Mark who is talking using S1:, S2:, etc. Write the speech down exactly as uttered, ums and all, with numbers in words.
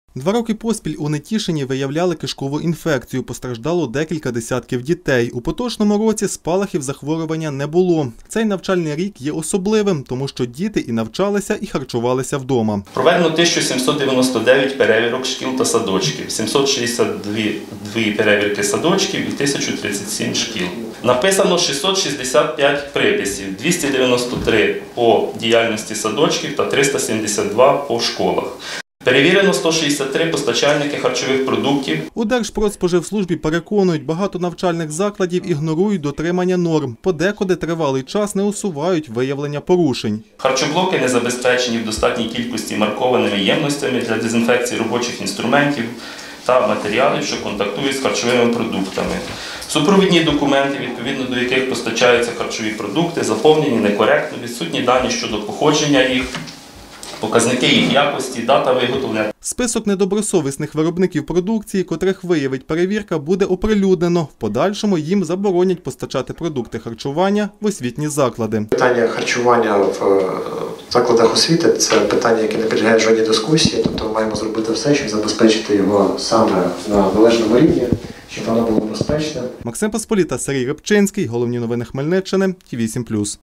S1: Два роки поспіль у Нетішині виявляли кишкову інфекцію. Постраждало декілька десятків дітей. У поточному році спалахів захворювання не було. Цей навчальний рік є особливим, тому що діти і навчалися, і харчувалися вдома.
S2: Проведено тисячу сімсот дев'яносто дев'ять перевірок шкіл та садочків, сімсот шістдесят дві перевірки садочків і тисяча тридцять сім шкіл. Написано шістсот шістдесят п'ять приписів, двісті дев'яносто три по діяльності садочків та триста сімдесят два по школах. Перевірено сто шістдесят три постачальники харчових продуктів.
S1: У Держпродспоживслужбі переконують, багато навчальних закладів ігнорують дотримання норм. Подекуди тривалий час не усувають виявлення порушень.
S2: Харчоблоки не забезпечені в достатній кількості маркованими ємностями для дезінфекції робочих інструментів та матеріалів, що контактують з харчовими продуктами. Супровідні документи, відповідно до яких постачаються харчові продукти, заповнені некоректно, відсутні дані щодо походження їх, показники їх якості, дата виготовлення.
S1: Список недобросовісних виробників продукції, котрих виявить перевірка, буде оприлюднено. В подальшому їм заборонять постачати продукти харчування в освітні заклади.
S3: Питання харчування в закладах освіти – це питання, яке не підлягає жодній дискусії. Тобто ми маємо зробити все, щоб забезпечити його саме на належному рівні, щоб воно було безпечним.
S1: Максим Посполіта, Сергій Рибчинський. Головні новини Хмельниччини. Ті вісім плюс.